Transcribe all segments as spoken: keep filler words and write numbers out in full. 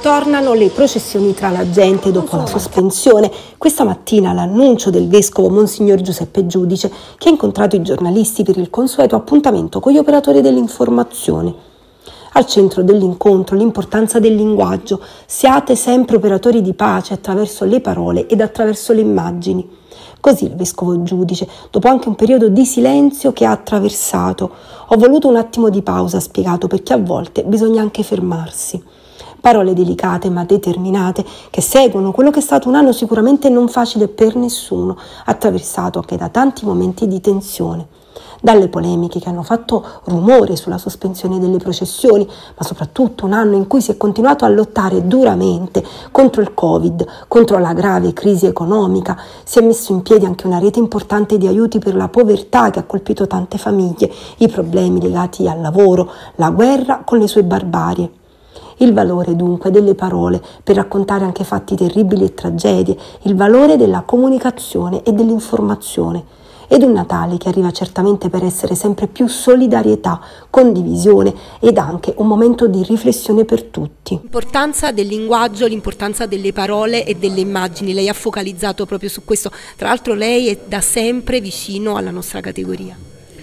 Ritornano le processioni tra la gente dopo la sospensione. Questa mattina l'annuncio del vescovo Monsignor Giuseppe Giudice, che ha incontrato i giornalisti per il consueto appuntamento con gli operatori dell'informazione. Al centro dell'incontro l'importanza del linguaggio. Siate sempre operatori di pace attraverso le parole ed attraverso le immagini. Così il vescovo Giudice, dopo anche un periodo di silenzio che ha attraversato. Ho voluto un attimo di pausa, ha spiegato, perché a volte bisogna anche fermarsi. Parole delicate ma determinate che seguono quello che è stato un anno sicuramente non facile per nessuno, attraversato anche da tanti momenti di tensione. Dalle polemiche che hanno fatto rumore sulla sospensione delle processioni, ma soprattutto un anno in cui si è continuato a lottare duramente contro il Covid, contro la grave crisi economica. Si è messo in piedi anche una rete importante di aiuti per la povertà che ha colpito tante famiglie, i problemi legati al lavoro, la guerra con le sue barbarie. Il valore dunque delle parole per raccontare anche fatti terribili e tragedie, il valore della comunicazione e dell'informazione. Ed un Natale che arriva certamente per essere sempre più solidarietà, condivisione ed anche un momento di riflessione per tutti. L'importanza del linguaggio, l'importanza delle parole e delle immagini, lei ha focalizzato proprio su questo. Tra l'altro lei è da sempre vicino alla nostra categoria.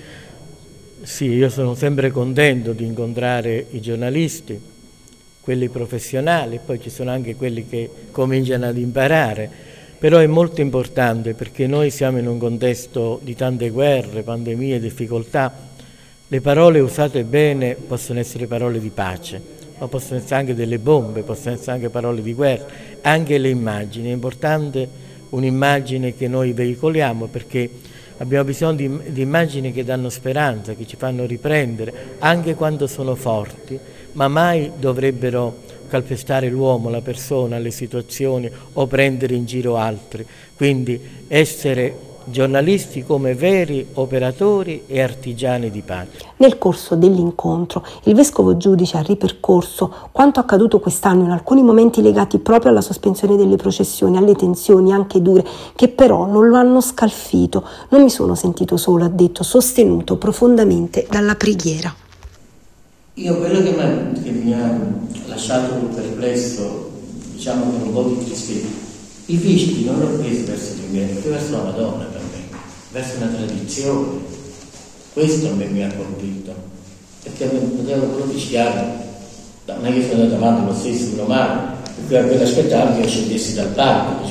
Sì, io sono sempre contento di incontrare i giornalisti, quelli professionali, poi ci sono anche quelli che cominciano ad imparare, però è molto importante perché noi siamo in un contesto di tante guerre, pandemie, difficoltà. Le parole usate bene possono essere parole di pace, ma possono essere anche delle bombe, possono essere anche parole di guerra, anche le immagini. È importante un'immagine che noi veicoliamo perché abbiamo bisogno di, di immagini che danno speranza, che ci fanno riprendere, anche quando sono forti, ma mai dovrebbero calpestare l'uomo, la persona, le situazioni o prendere in giro altri. Quindi essere giornalisti come veri operatori e artigiani di pace. Nel corso dell'incontro il vescovo Giudice ha ripercorso quanto accaduto quest'anno in alcuni momenti legati proprio alla sospensione delle processioni, alle tensioni anche dure, che però non lo hanno scalfito. Non mi sono sentito solo, ha detto, sostenuto profondamente dalla preghiera. Io quello che, che mi ha lasciato perplesso, diciamo con un po' di tristezza, i vigili non l'ho preso verso l'inverno, ma verso la Madonna per me, verso una tradizione. Questo a me mi ha colpito, perché potevo proprio rischiare, non è che sono andato avanti lo stesso uno male, perché per aspettare che io scendessi dal parco,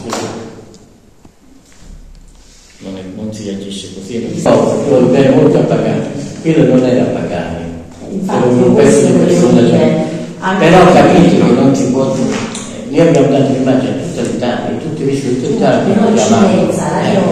non, è, non si reagisce così, non si può bene molto a pagare, quello non era a pagare. Infatti, un pezzo di persona, cioè, però capito che non si può. Noi abbiamo dato l'immagine a tutta l'Italia, tutti i vicini di tutta l'Italia.